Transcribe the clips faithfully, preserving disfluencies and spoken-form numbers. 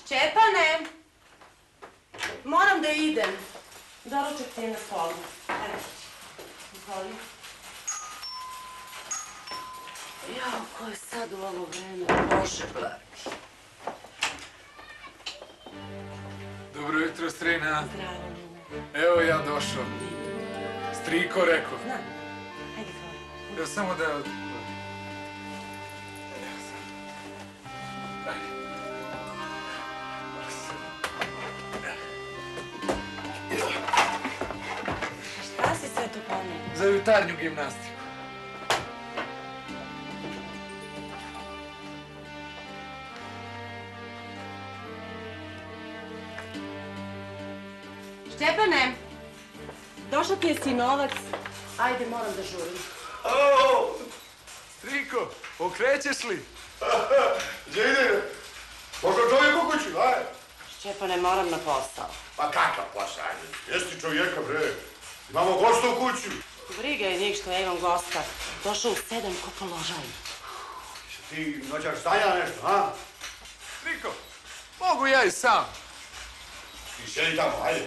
Šćepane! Moram da idem. Doručak ti je na stolu. Evo. Izvoli. Jao, ko je sad u ovo vreme? Bože, blagi. Dobro jutro, Strina. Zdravo. Evo ja došao. Striko rekao. Znam. Hajde, hvala. Ja samo da... Šta si sve to poneo? Za jutarnju gimnastiku. Šćepane! Došao ti je sinovac. Ajde, moram da žurim. Alo! Striko, okrećeš li? Gdje ide? Možda čovjek u kući, ajde. Šćepane, moram na posao. Pa kakav posao, ajde. Jesi čovjeka, bre. Imamo gosta u kuću. Briga je njih što ja imam gosta. Došao u sedam ko položaj. Ti noćaš stanja nešto, a? Striko, mogu ja i sam. Ti sjedi tamo, ajde.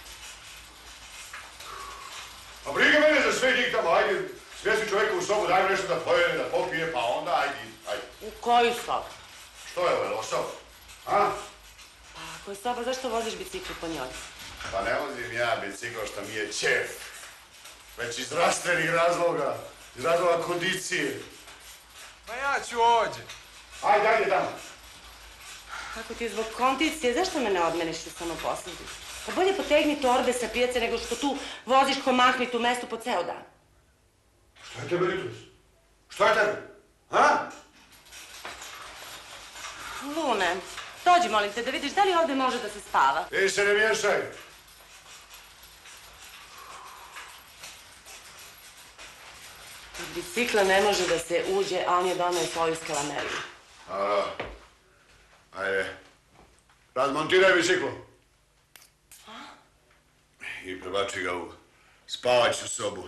Pa briga mene za sve njih tamo, ajde. Svesi čovjeka u sobu, daj mu nešto da pojene, da popije, pa onda ajde, ajde. U koju sobu? Što je ovo, soba? A? Pa ako je soba, zašto voziš bicikl po njoj? Pa ne vozim ja bicikl što mi je ćef. Već iz zdravstvenih razloga, iz razloga kondicije. Ma ja ću ođe. Ajde, ajde tamo. Ako ti je zbog kondicije, zašto me ne odmeniš u samoposluzi? Pa bolje potegni torbe sa pijace nego što tu voziš ko mahnit u mestu po ceo dan. Šta je tebe, Ritus? Šta je tebe? A? Lune, dođi molim te da vidiš da li ovdje može da se spava. Ti se ne miješaj. Iz bicikla ne može da se uđe, a on je doneo svoju skalameriju. A, ajde. Razmontiraj biciklo. I prebači ga u spavaću sobu.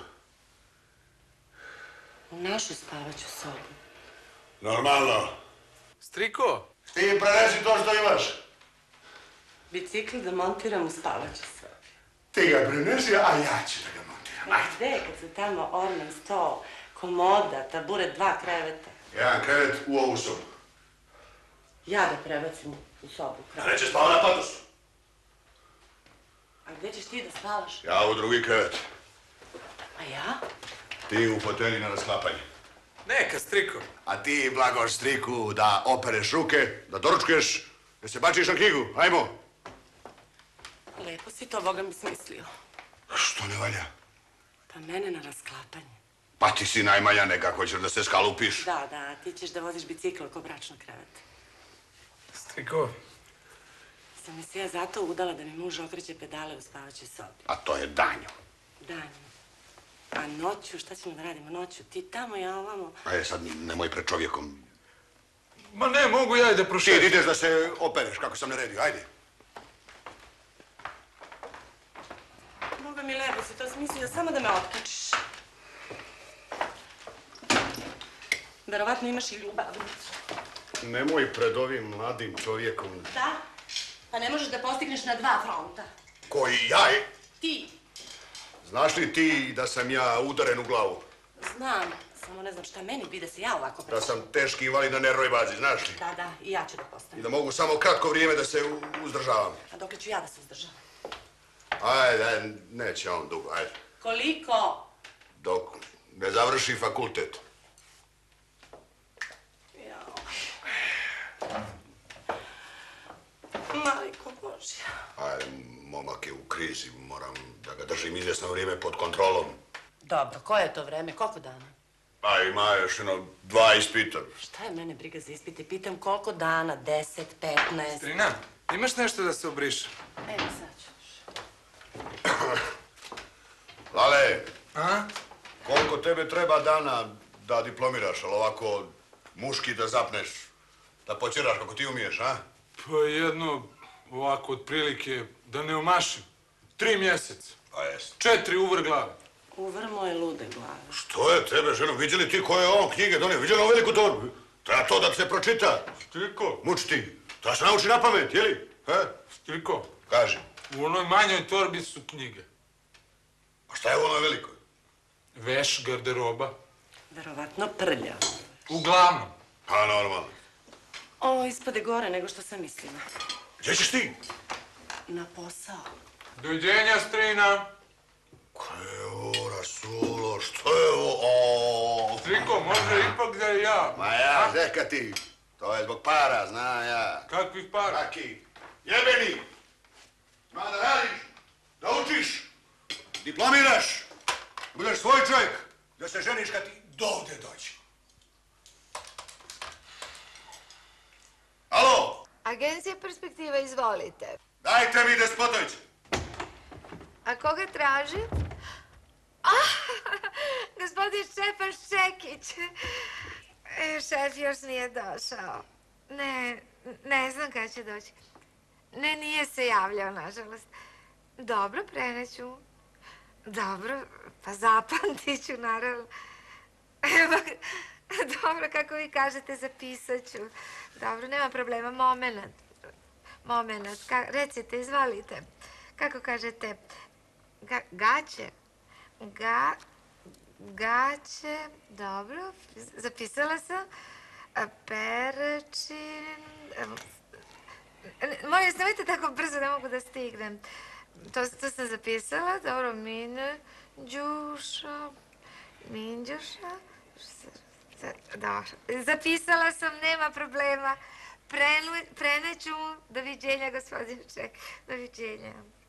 U našu spavaću sobu. Normalno. Striko, Ti im prenesi to što imaš. Bicikl da montiram u spavaću sobu. Ti ga prenesi, a ja ću da ga montiram. Ajde. Gde, kad su tamo orman, sto, komoda, taburet, dva kreveta. Jedan krevet u ovu sobu. Ja da prebacim u sobu Da krevet. neće spava na patosu. A gde ćeš ti da spavaš? Ja u drugi krevet. A ja? Ti u fotelji na rasklapanje. neka, Striko. A ti, Blagoš, Striku, da opereš ruke, da doručkuješ, da se bačiš na knjigu. Ajmo. Lepo si to, Boga mi smislio. Što ne valja? Pa mene na rasklapanje. Pa ti si najmanja nekako, hoćeš da se skalupiš. Da, da, ti ćeš da voziš bicikl oko bračnog kreveta. Striko, Sam mi se ja zato udala da mi muž okreće pedale u spavaćoj sobi. A to je danjo. Danju. A noću, šta ćemo da radimo noću? Ti tamo, ja ovamo. Ajde, sad nemoj pred čovjekom. ma ne, mogu ja i da Ti prošetam. ideš da se opereš, kako sam naredio, ajde. Boga mi lepo si to smislio, samo da me otkačiš. Verovatno imaš i ljubavnicu. Nemoj pred ovim mladim čovjekom. Da? Pa ne možeš da postigneš na dva fronta. Koji ja je? Ti. Znaš li ti da sam ja udaren u glavu? Znam, samo ne znam šta meni bi da se ja ovako Da prećem. sam teški invalid na nervnoj bazi, znaš li? Da, da, i ja ću da I postanem. da mogu samo kratko vrijeme da se u- uzdržavam. A dokle ću ja da se uzdržavam? Ajde, ajde, neće on dugo, ajde. Koliko? Dok ne završi fakultet. Jao. Majko Božja. Ajde, momak je u krizi, moram da ga držim izvjesno vrijeme pod kontrolom. Dobro, koje je to vreme? Koliko dana? A ima još jedno dva ispita. Šta je mene briga za ispite? Pitam koliko dana? Deset, petnaest? Strina, imaš nešto da se obriše? Evo sad ću. Lale, A? koliko tebe treba dana da diplomiraš, ali ovako muški da zapneš, da počeraš kako ti umiješ, a? Pa jedno, ovako, otprilike, da ne omašim. Tri mjeseca. A jes. Četiri uvr glave. Uvr moje lude glave. Što je tebe, ženo? Vidjeli li ti koje je on knjige donio? Vidjeli li on veliku torbu? Treba to da se pročita. Striko, Muč ti. Da se nauči na pamet, jeli? He? Stirko, Kaži. u onoj manjoj torbi su knjige. A šta je u onoj velikoj? Veš, garderoba. Verovatno prlja. Uglavnom. Pa normalno. Ovo ispade gore nego što sam mislila. Gdje ćeš ti? Na posao. Doviđenja, strina. Kaj je ovo, Rasulo, što je ovo? O, Striko, može ipak da je ja. Ma ja, zeka ti. To je zbog para, znam ja. Kakvih para? Kaki, jebeni! Ima da radiš, da učiš, diplomiraš, budeš svoj čovjek, da se ženiš kad ti dovde dođe. Alo, Agencija Perspektiva, izvolite. dajte mi Despotović. A koga traži? Ah, gospodin Šćepan Šćekić. E, šef još nije došao. Ne, ne znam kada će doći. Ne, nije se javljao, nažalost. Dobro, preneću. Dobro, pa zapamtit ću, naravno. Evo, dobro, kako vi kažete, zapisat ću. Dobro, nema problema, moment. Moment, Ka recite, izvalite. Kako kažete? Ga gaće? Ga... Gaće, dobro, zapisala sam. Perečin... Molim vas, nemojte tako brzo, ne mogu da stignem. To, to sam zapisala, dobro, Minđuša, Minđuša, dobro, zapisala sam, nema problema. Preneću mu, doviđenja, gospodin Ček, doviđenja.